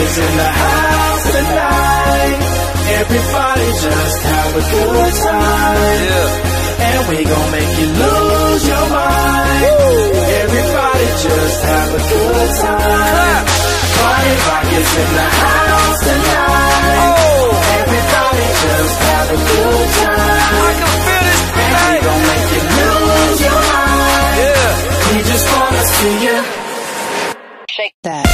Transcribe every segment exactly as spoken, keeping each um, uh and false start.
is in the house tonight. Everybody just have a good time. Yeah. And we gon' make you lose your mind. Woo. Everybody just have a good time. Party rock is in the house tonight. Oh. Everybody just have a good time. I can feel this tonight. And we gon' make you lose your mind. Yeah. We just wanna see you shake that.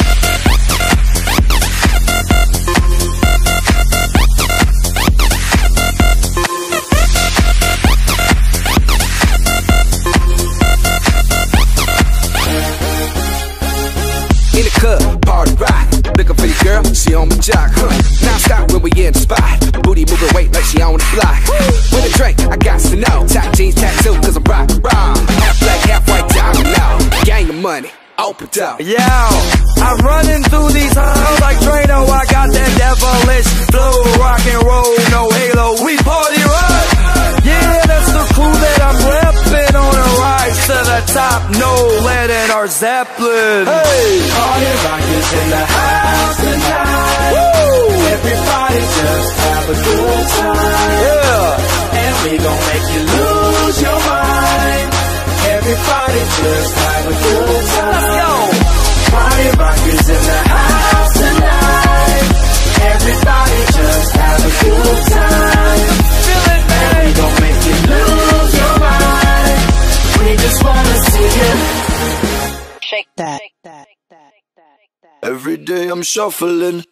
In the club, party rock. Looking for your girl, she on my jock, huh? Now stop when we in the spot. Booty moving weight like she on the block. With a drink, I got to know. Top jeans tattoo, cause I'm rock, rock. Half black, half white, diamond now. Gang of money, open up. Yo, I'm running through these halls like Drano. I got that devilish flow. Rock and roll, no halo. We party rock. Yeah, that's the crew that I'm reppin' on a rise to the top. No lead in our Zeppelin. Hey, party rock is in the house tonight. Woo! Everybody just have a good time. Yeah, and we gon' make you lose your mind. Everybody just have a good time. Let's go. Party rock is in the house tonight. Everybody just have a good time. Feel it, man. And we gon' make you lose your mind. We just wanna see you shake that. Every day I'm shuffling.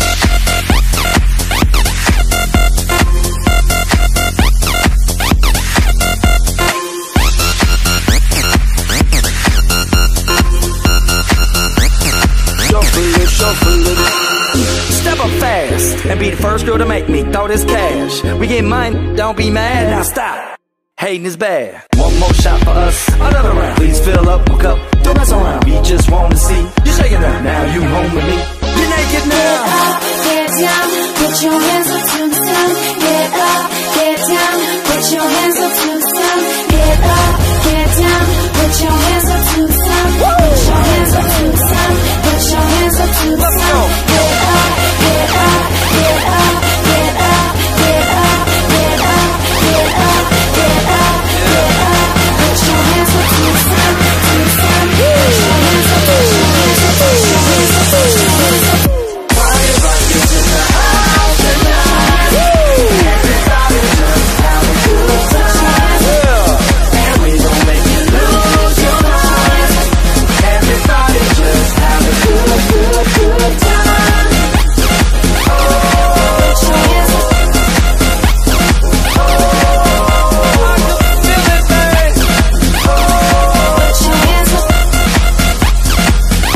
Shuffling, shuffling. Step up fast and be the first girl to make me throw this cash. We get mine, don't be mad. Now stop. Hating is bad. One more shot for us, another round. Please fill up my cup, don't mess around. We just wanna see you shaking up. Now you home with me. You're naked now. Get up, get down, put your hands up to the sun. Get up, get down, put your hands up to the sun. Get up, get down, put your hands up to the sun. Put your hands up to the sun. Put your hands up to the sun. Get up, get up, get up, get up, get up, get up, get up, get up, get up. Put your hands up to the sun, to the sun. Put your hands up, put your hands up, put your hands up, put your hands up. Party rock is in the house tonight. Everybody just have a good time. Yeah. And we gon' make you lose your mind. Everybody just have a good, good, good time. Oh, put your hands up. Oh, I can feel it, babe. Oh, Put your hands up.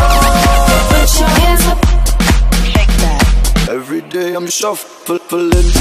oh, Put your hands up. Shake that. Every day I'm shuffling.